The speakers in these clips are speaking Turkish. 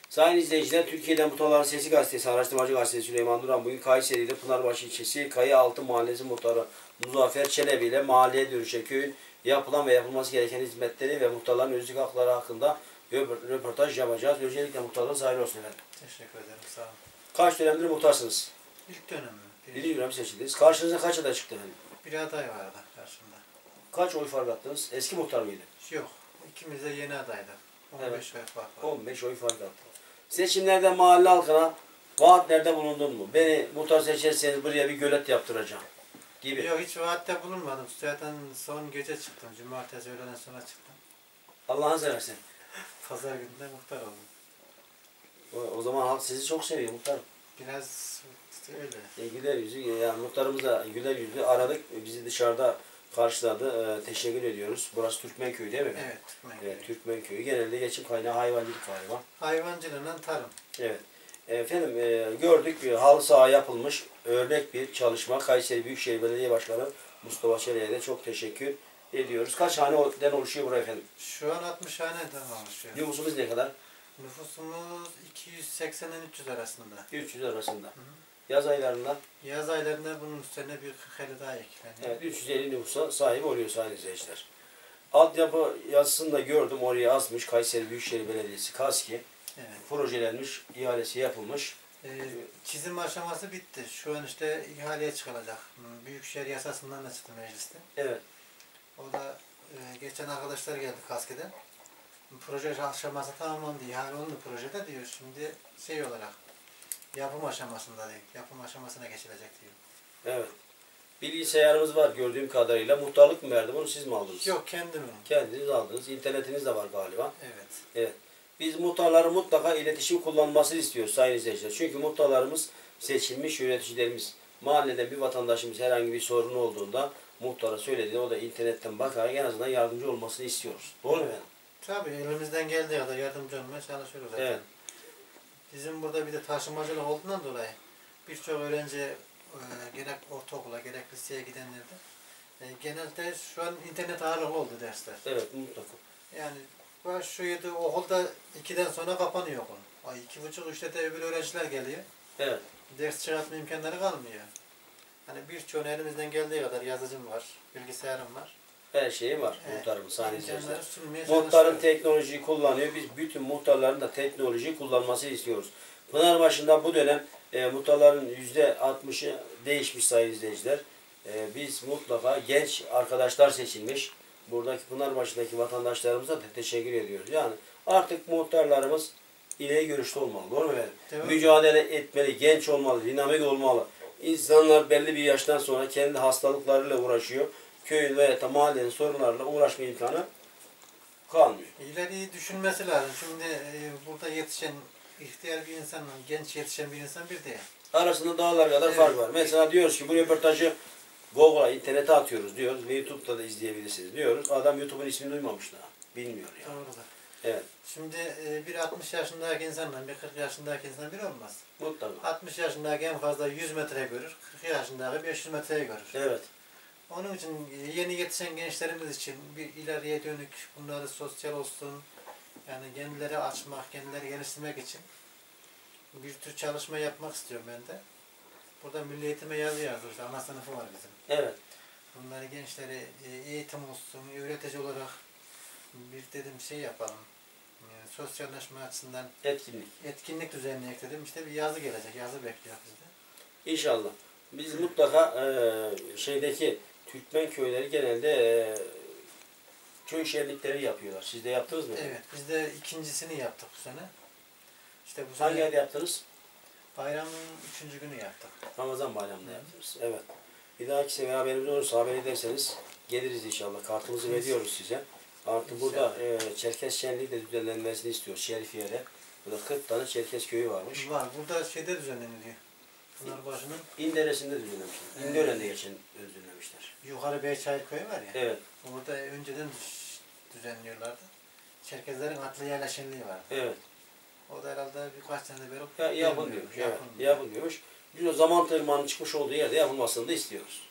Sayın izleyiciler, Türkiye'de Muhtarların Sesi Gazetesi, Araştırmacı Gazetesi Süleyman Duran bugün Kayseri'de Pınarbaşı ilçesi Kayıaltı Mahallesi Muhtarı Muzaffer Çelebi ile mahalleye dönüşen köyün yapılan ve yapılması gereken hizmetleri ve muhtarların özlük hakları hakkında röportaj yapacağız. Öncelikle muhtarlığınız hayırlı olsun efendim. Teşekkür ederim, sağ olun. Kaç dönemdir muhtarsınız? İlk dönemim. Birinci dönem seçildiniz. Karşınıza kaç aday çıktı efendim? Bir aday vardı karşımda. Kaç oy fark attınız? Eski muhtar mıydı? Yok, ikimiz de yeni adaydı. 15 Evet. oy fark var. 15 oy fark attı. Seçimlerde mahalle halkına vaatlerde bulundun mu? Beni muhtar seçerseniz buraya bir gölet yaptıracağım gibi. Yok, hiç vaatte bulunmadım. Zaten son gece çıktım. Cumartesi öğleden sonra çıktım. Allah'ın seversen. Pazar gününde muhtar oldum. O zaman halk sizi çok seviyor muhtarım. Biraz öyle. Güler yüzü, yani muhtarımız da güler yüzlü aradık. Bizi dışarıda karşıladı. Teşekkür ediyoruz. Burası Türkmenköy değil mi? Evet, Türkmenköy. Evet, Türkmenköy. Genelde geçim kaynağı hayvancılık galiba. Hayvancılığından tarım. Evet. Efendim gördük halı saha yapılmış. Örnek bir çalışma. Kayseri Büyükşehir Belediye Başkanı Mustafa Çelik'e de çok teşekkür ediyoruz. Kaç haneden oluşuyor buraya efendim? Şu an 60 haneden oluşuyor. Nüfusumuz ne kadar? Nüfusumuz 280'den 300 arasında. 300 arasında. Hı. Yaz aylarında Yaz aylarında bunun üstüne bir 40 daha ekleniyor. evet, 350 nüfusa sahip oluyor sayın izleyiciler. Altyapı yazısını da gördüm. Oraya asmış Kayseri Büyükşehir Belediyesi KASKİ. Evet. Projelenmiş, ihalesi yapılmış. Çizim aşaması bitti. Şu an işte ihaleye çıkılacak. Büyükşehir yasasından da çıktı mecliste. Evet. O da geçen arkadaşlar geldi KASKİ'den. Proje aşaması tamamlandı. İhale oldu projede diyor. Şimdi şey olarak yapım aşamasında değil. Yapım aşamasına geçilecek diyor. Evet. Bilgisayarımız var gördüğüm kadarıyla. Muhtarlık mı verdi? Bunu siz mi aldınız? Yok, kendim. Kendiniz aldınız. İnternetiniz de var galiba. Evet. Evet. Biz muhtarların mutlaka iletişim kullanmasını istiyoruz sayın izleyiciler. Çünkü muhtarlarımız seçilmiş yöneticilerimiz. Mahallede bir vatandaşımız herhangi bir sorunu olduğunda muhtara söylediğinde o da internetten bakarak en azından yardımcı olmasını istiyoruz. Doğru mu efendim? Tabii elimizden geldiği kadar yardımcı olmaya çalışıyoruz zaten. Evet. Bizim burada bir de taşımacılık olduğundan dolayı birçok öğrenci gerek ortaokula gerek liseye gidenlerde genelde şu an internet ağırlıklı oldu dersler. Evet mutlaka. Yani başlıyordu okulda 2'den sonra kapanıyor okul. 2.30-3'te de öbür öğrenciler geliyor. Evet. Ders çıkartma imkanları kalmıyor. Hani birçoğunu elimizden geldiği kadar yazıcım var, bilgisayarım var. Her şeyi var muhtarın sayın izleyiciler. İmkanları sunmaya Muhtarın çalışıyoruz. teknolojiyi kullanıyor. Biz bütün muhtarların da teknolojiyi kullanmasını istiyoruz. Pınarbaşı'nda bu dönem muhtarların %60'ı değişmiş sayın izleyiciler. Biz mutlaka genç arkadaşlar seçilmiş. Buradaki Pınarbaşı'ndaki vatandaşlarımıza da teşekkür ediyoruz. Yani artık muhtarlarımız ileri görüşlü olmalı. Doğru mu efendim? Evet. Mücadele etmeli, genç olmalı, dinamik olmalı. İnsanlar belli bir yaştan sonra kendi hastalıklarıyla uğraşıyor. Köyün veya da mahallenin sorunlarıyla uğraşma imkanı kalmıyor. İleriyi düşünmesi lazım. Şimdi burada yetişen ihtiyar bir insanla genç yetişen bir insan bir değil. Arasında dağlar kadar Evet. fark var. Mesela diyoruz ki bu röportajı Google'a, internete atıyoruz diyoruz ve YouTube'da da izleyebilirsiniz diyoruz. Adam YouTube'un ismini duymamış daha. Bilmiyor yani. Doğrudur. Evet. Şimdi bir 60 yaşındaki insanla bir 40 yaşındaki insan bir olmaz. Mutlaka. 60 yaşındaki en fazla 100 metre görür, 40 yaşındaki 500 metreyi görür. Evet. Onun için yeni yetişen gençlerimiz için bir ileriye dönük bunları sosyal olsun, yani kendileri açmak, kendileri geliştirmek için bir tür çalışma yapmak istiyorum ben de. Burada Milli Eğitim'e yazı yazıyoruz. Ana sınıfı var bizim. Evet. Bunları gençlere eğitim olsun, öğretici olarak bir dedim şey yapalım. Sosyalleşme açısından Etkinlik. etkinlik düzenleyek dedim. İşte bir yazı gelecek. Yazı bekliyor bizde. İnşallah. Biz mutlaka şeydeki Türkmen köyleri genelde köy şenlikleri yapıyorlar. Siz de yaptınız mı? Evet. Biz de ikincisini yaptık bu sene. İşte bu sene Hangi ayda yaptınız? bayramın 3. günü yaptık. Ramazan bayramında yaptınız. Evet. Bir dahaki sefer haberimiz olursa haber ederseniz geliriz inşallah. Kartımızı veriyoruz size. Artık burada Çerkes Şenliği de düzenlenmesini istiyoruz Şerifiye'de. Burada 40 tane Çerkes köyü varmış. Var. Burada şeyde düzenleniliyor. Pınarbaşı'nın İnderesinde düzenlemişler. İndeören'de geçen düzenlemişler. yukarı Beyçayır köyü var ya. Evet. Orada önceden düzenliyorlardı. Çerkezlerin atlı yayla şenliği vardı. Evet. O da herhalde birkaç senede beri Yapılmıyormuş. Evet. Yapılmıyormuş. Biz o zaman tırmanın çıkmış olduğu yerde yapılmasını da istiyoruz.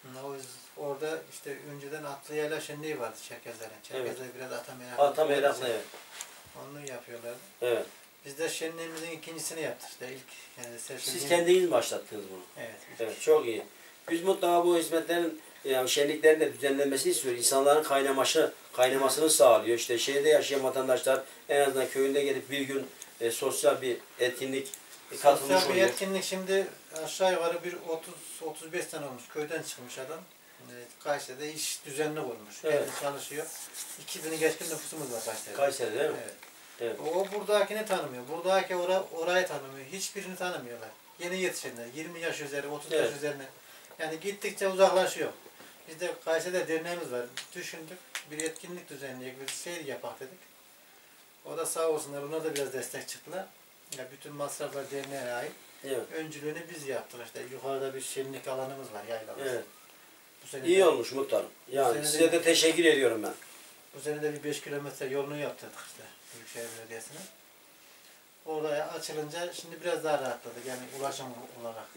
Orada işte önceden atlı yayla şenliği vardı Çerkezlerin. Çerkezler biraz ata meraklı. Ata meraklı evet. Onu yapıyorlardı. Evet. Biz de şenliğimizin ikincisini yaptık işte ilk. Yani Siz kendiniz mi başlattınız bunu? Evet. Evet, çok iyi. Biz mutlaka bu hizmetlerin, yani şenliklerin de düzenlenmesini istiyoruz. İnsanların kaynamasını sağlıyor. İşte şehirde yaşayan vatandaşlar en azından köyünde gelip bir gün sosyal bir etkinlik katılmış Sosyal bir oluyor. etkinlik şimdi aşağı yukarı bir 30-35 sene olmuş. Köyden çıkmış adam. Kayseri'de iş düzenli kurmuş. Evet. Kendi çalışıyor. 2000'i geçkin nüfusumuz var Kayseri'de. Kayseri değil mi? Evet. Evet. O buradakini tanımıyor. Buradaki orayı tanımıyor. Hiçbirini tanımıyorlar. Yeni yetişenler. 20 yaş üzeri, 30 yaş Evet. üzerine. Yani gittikçe uzaklaşıyor. Biz de Kayseri'de derneğimiz var. Düşündük. Bir etkinlik düzenleyecek, bir şey yapak dedik. O da sağ olsunlar. Onlar da biraz destek çıktılar. Ya bütün masraflar derneğe ait. Evet. Öncülüğünü biz yaptık işte. Yukarıda bir şenlik alanımız var, yaylamız. Evet. Bu sene İyi de, olmuş muhtarım. Yani sene size de teşekkür ediyorum ben. bu sene de bir 5 kilometre yolunu yaptırdık işte Büyükşehir Belediyesi'ne. Oraya açılınca şimdi biraz daha rahatladık yani ulaşım olarak.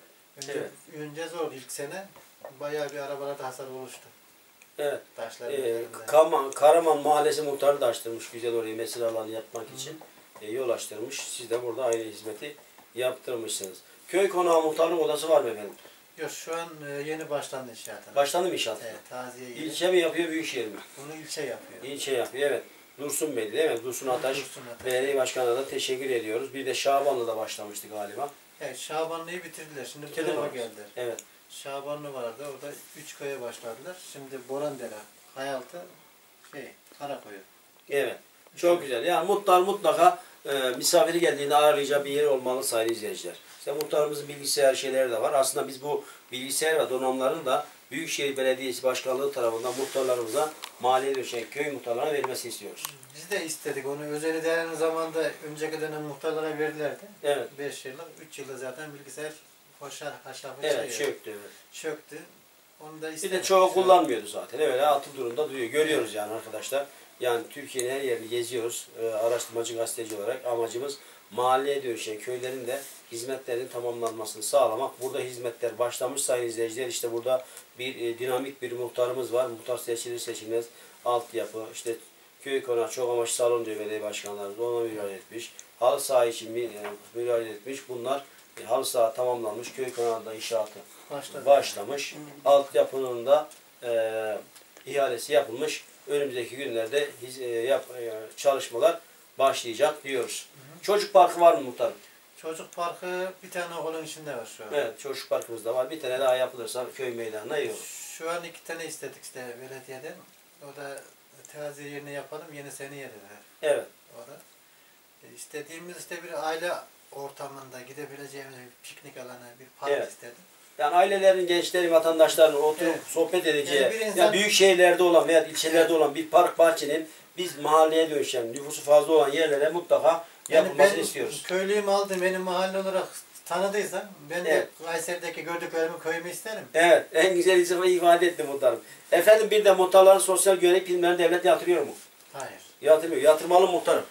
Önce zordu ilk sene. Bayağı bir arabalarda hasar oluştu. Evet. Taşlar üzerinden. Karaman Mahallesi muhtarı da açtırmış güzel orayı mesire alanı yapmak için. Yol açtırmış. Siz de burada aynı hizmeti yaptırmışsınız. Köy konağı muhtarlık odası var mı efendim? Yok şu an yeni başlandı inşaatına. Başlandı mı inşaat? Evet, taziye gibi. İlçe mi yapıyor, büyükşehir mi? Bunu ilçe yapıyor. İlçe yapıyor, evet. Dursun Bey değil mi? Dursun Ataş. Dursun Ataş. Belediye Başkanı'na da teşekkür ediyoruz. Bir de Şabanlı'da başlamıştı galiba. Evet, Şabanlı'yı bitirdiler. Şimdi bu Bitirdi tarafa mi? geldiler. Evet. Şabanlı vardı. Orada 3 köye başladılar. Şimdi Borandere, Kayaltı, Karakoyu. Evet. Çok güzel. Yani muhtar mutlaka misafiri geldiğinde ağırlayacağı bir yer olmalı sayın izleyiciler. İşte muhtarımızın bilgisayar şeyleri de var. Aslında biz bu bilgisayar ve donanımların da Büyükşehir Belediyesi Başkanlığı tarafından muhtarlarımıza mahalleye döşen köy muhtarlarına verilmesi istiyoruz. Biz de istedik onu. Özeli değerli zamanda önceki dönem muhtarlara verdilerdi. Evet. 5 yıllık, 3 yılda zaten bilgisayar haşafı Evet, çöktü. Evet. çöktü. Onu da Bir istedik. de çoğu kullanmıyordu zaten. Öyle atıl durumda duruyor. Görüyoruz yani arkadaşlar. Yani Türkiye'nin her yerini geziyoruz. Araştırmacı gazeteci olarak amacımız mahalleye dönüşen köylerin de hizmetlerin tamamlanmasını sağlamak. Burada hizmetler başlamış sayın izleyiciler. İşte burada bir dinamik bir muhtarımız var. Muhtar seçilir seçilmez altyapı, işte köy konağı çok amaçlı salon diyor belediye başkanlarımız. Ona müdahale etmiş. Halı saha için müdahale etmiş. Bunlar halı saha tamamlanmış. Köy konağında inşaatı başlamış. Altyapının da ihalesi yapılmış. Önümüzdeki günlerde çalışmalar başlayacak diyoruz. Çocuk parkı var mı muhtarım? Çocuk parkı bir tane okulun içinde var şu an. Evet, çocuk parkımız da var. Bir tane daha yapılırsa köy meydanına iyi olur. Şu an 2 tane istedik işte belediyeden. O da terazi yerine yapalım, yeni seneye dediler. Evet. O da. İstediğimiz işte bir aile ortamında gidebileceğimiz bir piknik alanı, bir park Evet. istedim. Yani ailelerin, gençlerin, vatandaşların oturup sohbet edeceği, Yani bir insan- ya büyük şehirlerde olan veya ilçelerde olan bir park bahçenin biz mahalleye dönüşen, nüfusu fazla olan yerlere mutlaka yapılmasını istiyoruz. Köylüyüm aldım, benim mahalle olarak tanıdıysan ben de Evet. Kayseri'deki gördüklerimi köyümü isterim. Evet, en güzel ismi ifade etti muhtarım. Efendim bir de muhtarların sosyal güvenlik primlerini devlet yatırıyor mu? Hayır. Yatırmıyor. Yatırmalı muhtarım.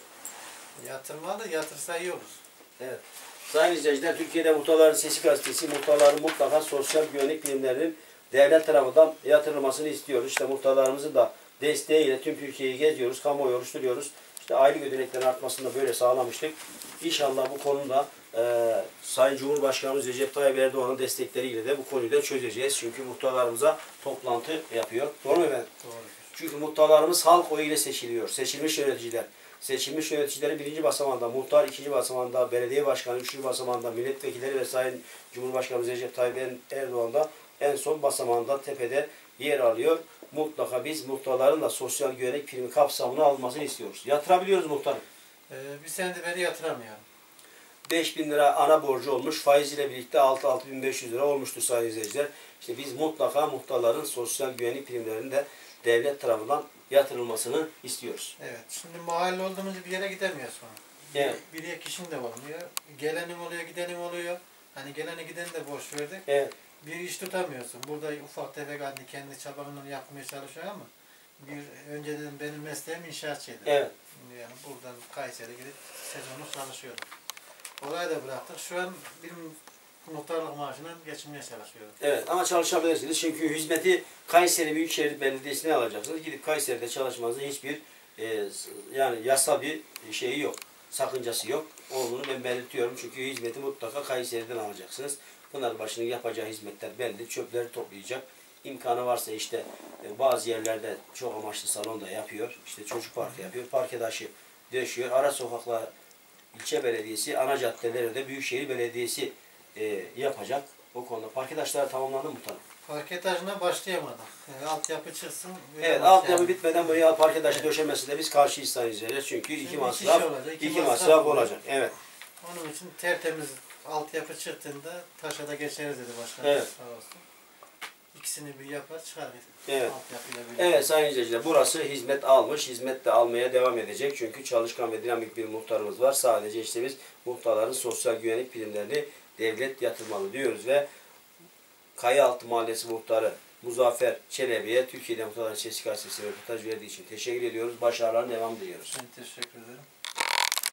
Yatırmalı, yatırsa iyi olur. Evet. Sayın izleyiciler, Türkiye'de Muhtarların Sesi gazetesi muhtarların mutlaka sosyal güvenlik primlerinin devlet tarafından yatırılmasını istiyoruz. İşte muhtarlarımızın da desteğiyle tüm Türkiye'yi geziyoruz, kamuoyu oluşturuyoruz. İşte aylık ödeneklerin artmasını da böyle sağlamıştık. İnşallah bu konuda Sayın Cumhurbaşkanımız Recep Tayyip Erdoğan'ın destekleriyle de bu konuyu da çözeceğiz. Çünkü muhtarlarımıza toplantı yapıyor. Doğru mu efendim? Doğru. Çünkü muhtarlarımız halk oyuyla seçiliyor. Seçilmiş yöneticiler. Seçilmiş yöneticileri birinci basamağında, muhtar ikinci basamağında, belediye başkanı üçüncü basamağında, milletvekilleri ve Sayın Cumhurbaşkanımız Recep Tayyip Erdoğan da en son basamağında tepede yer alıyor. Mutlaka biz muhtarların da sosyal güvenlik primi kapsamına alınmasını istiyoruz. Yatırabiliyoruz muhtarım. Bir senedir beri yatıramıyorum. 5.000 lira ana borcu olmuş. Faiziyle birlikte 6.500 lira olmuştur sayın izleyiciler. İşte biz mutlaka muhtarların sosyal güvenlik primlerinin de devlet tarafından yatırılmasını istiyoruz. Evet. Şimdi mahalle olduğumuz bir yere gidemiyorsun. Evet. Bir kişinin de olmuyor. Gelenim oluyor, gidenim oluyor. Hani geleni gideni de boş verdik. Evet. Bir iş tutamıyorsun. Burada ufak tefek hani kendi çabanla yapmaya çalışıyor ama önceden benim mesleğim inşaatçıydı. Evet. Yani buradan Kayseri'ye gidip sezonu çalışıyordum. Orayı da bıraktık. Şu an bir muhtarlık maaşından geçinmeye çalışıyorum. Evet ama çalışabilirsiniz çünkü hizmeti Kayseri Büyükşehir Belediyesi'ne alacaksınız. Gidip Kayseri'de çalışmanızın hiçbir yani yasal bir şeyi yok. sakıncası yok. Olduğunu ben belirtiyorum. Çünkü hizmeti mutlaka Kayseri'den alacaksınız. Pınarbaşı'nın yapacağı hizmetler belli. Çöpleri toplayacak. İmkanı varsa işte bazı yerlerde çok amaçlı salon da yapıyor. İşte çocuk parkı yapıyor. Parke taşı döşüyor. Ara sokaklar ilçe belediyesi, ana caddeleri de Büyükşehir Belediyesi yapacak. O konuda parke taşları tamamlandı mı muhtarım? Parke taşına başlayamadık. Altyapı çıksın. Evet, altyapı bitmeden buraya parke taşı döşemesine biz karşıyız sayın izleyiciler. Çünkü iki masraf, iki masraf olacak. Evet. Onun için tertemiz altyapı çıktığında taşa da geçeriz dedi başkanım. Evet. Sağ olsun. İkisini bir yapar çıkar dedi. Evet. Altyapıyla birlikte. Evet sayın izleyiciler, burası hizmet almış, hizmet de almaya devam edecek. Çünkü çalışkan ve dinamik bir muhtarımız var. Sadece işte biz muhtarların sosyal güvenlik primlerini devlet yatırmalı diyoruz ve Kayaaltı Mahallesi Muhtarı Muzaffer Çelebi'ye Türkiye'de Muhtarların Sesi Gazetesi'ne röportaj verdiği için teşekkür ediyoruz. Başarılar devam diliyoruz. Ben teşekkür ederim.